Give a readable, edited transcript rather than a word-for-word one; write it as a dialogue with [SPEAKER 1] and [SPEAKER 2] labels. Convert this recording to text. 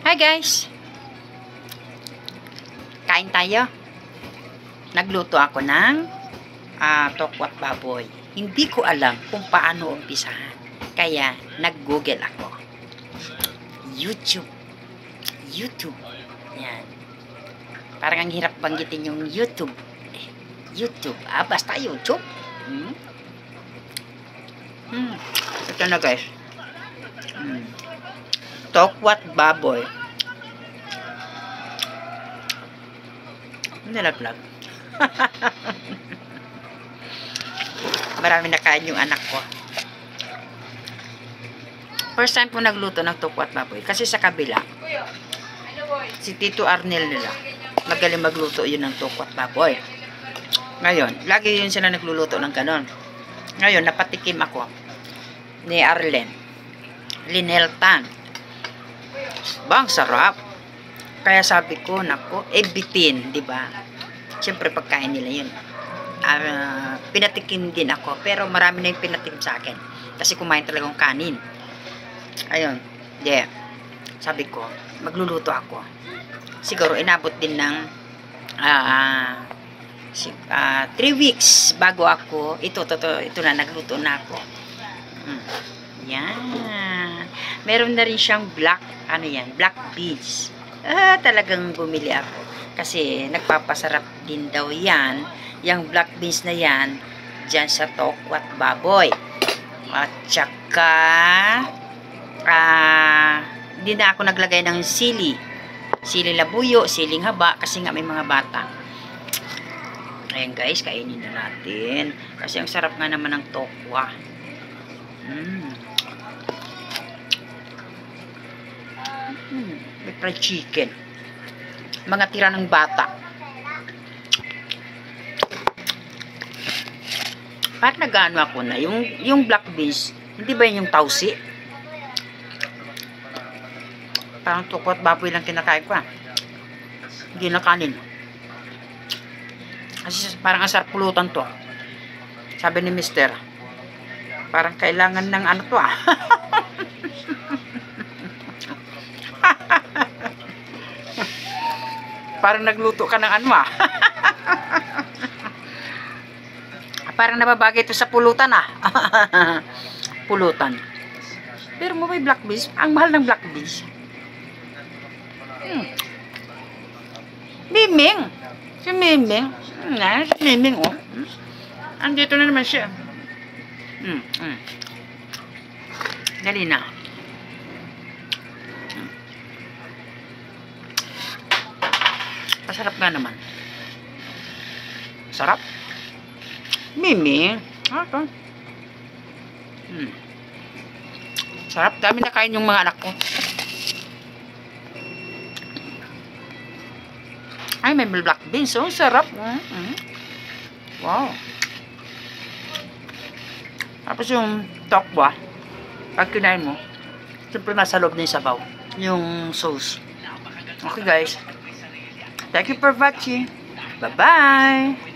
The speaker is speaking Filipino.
[SPEAKER 1] Hi guys! Kain tayo. Nagluto ako ng tokwat baboy. Hindi ko alam kung paano umpisahan. Kaya nag-google ako. YouTube. Yan. Parang ang hirap banggitin yung YouTube. YouTube. Basta YouTube. Ito na guys. Tokwat baboy. Nalaglag. Marami na kain yung anak ko. First time ko nagluto ng tokwat baboy. Kasi sa kabila, si Tito Arnel nila, magaling magluto yun ng tokwat baboy. Ngayon, lagi yun sila nagluluto ng ganon. Ngayon, napatikim ako ni Arlen. Lineltan. Bang sarap. Kaya sabi ko, nako, bitin, di ba? Siyempre pagkain nila yun. Pinatikim din ako, pero marami na yung pinatikim sa akin. Kasi kumain talagang kanin. Ayun, sabi ko, magluluto ako. Siguro inabot din ng 3 weeks bago ako, ito na, nagluto na ako. Yan. Meron na rin siyang black beans. Talagang bumili ako. Kasi nagpapasarap din daw yan, yung black beans na yan, dyan sa tokwat baboy. At saka, hindi na ako naglagay ng sili labuyo, siling haba, kasi nga may mga bata. Ayan guys, kainin na natin. Kasi ang sarap nga naman ng tokwa. May fried chicken. Mga tira ng bata. Parang nag-ano ako na. Yung black beans, hindi ba yun yung tausi? Parang tokwat baboy lang kinakain ko. Hindi na kanin. Kasi parang asar pulutan to. Sabi ni Mister, parang kailangan ng ano to Parang nagluto ka ng ano Parang nababagay ito sa pulutan Pulutan. Pero mo may black beans. Ang mahal ng black beans. Miming. Si Miming. Si Miming andito na naman siya. Dali na. Masarap nga naman. Sarap. Mimi. Sarap. Dami na kain yung mga anak ko. Ay, may black beans. Sarap. Wow. Tapos yung tokwa, pag kinain mo, siyempre nasa loob na yung sabaw. Yung sauce. Okay guys. Thank you for watching. Bye-bye.